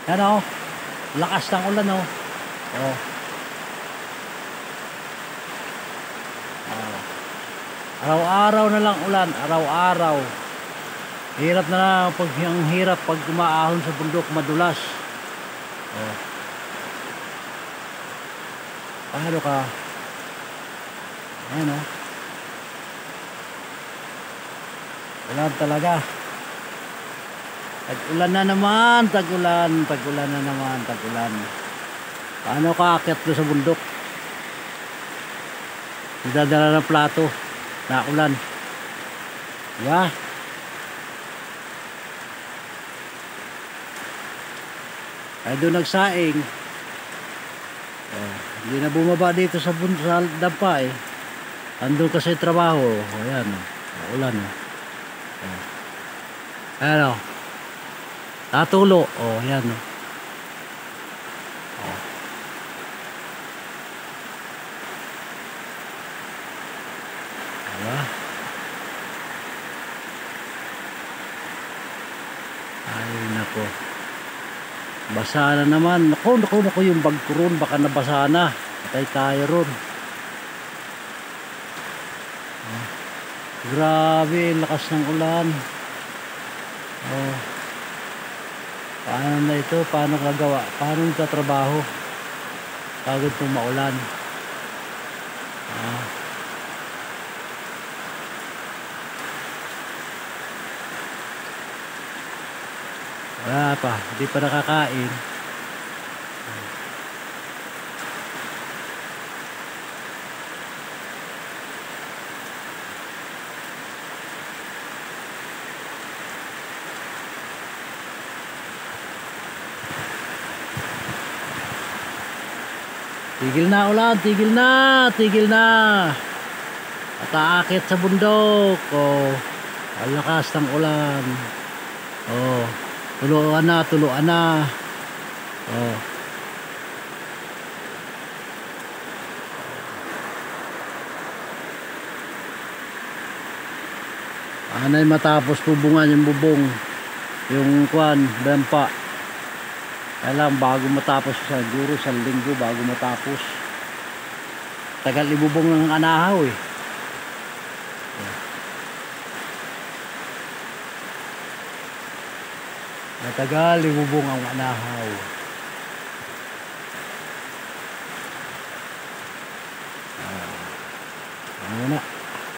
Yan o. Lakas ng ulan o. O. Araw-araw na lang ulan. Araw-araw. Hirap na lang. Ang hirap pag umaahon sa bundok, madulas. O. Paano ka? Ayan o. Ulan talaga. Tag-ulan na naman. Tag-ulan. Tag-ulan na naman. Tag-ulan. Paano ka aakyat doon sa bundok? Nagdadala ng plato na ulan. Diba? Ay doon nagsaing. Hindi na bumaba dito sa dampa eh. Andun kasi trabaho. Ayan o. Ulan o. Ayan o. Tatulo. O ayan o. Diba? Ay nako. Basa na naman. Naku yung bag ko ron. Baka nabasa na. Patay tayo ron. Grabe. Lakas ng ulan. Oh. Paano na ito? Paano gagawa? Paano nagtatrabaho? Pagod po maulan. Wala pa, hindi pa nakakain. Tigil na ulan, tigil na, tigil na. At aakit sa bundok. Oh, ang lakas ng ulan. Oh, tuluan na, tuluan na. Oh. Anay matapos tubungan yung bubong. Yung kwan, dampa. Alam, bago matapos siya, siguro sa linggo bago matapos. Tagal ibubong ng anahaw eh. Matagal ibubong ang anahaw. Ano na?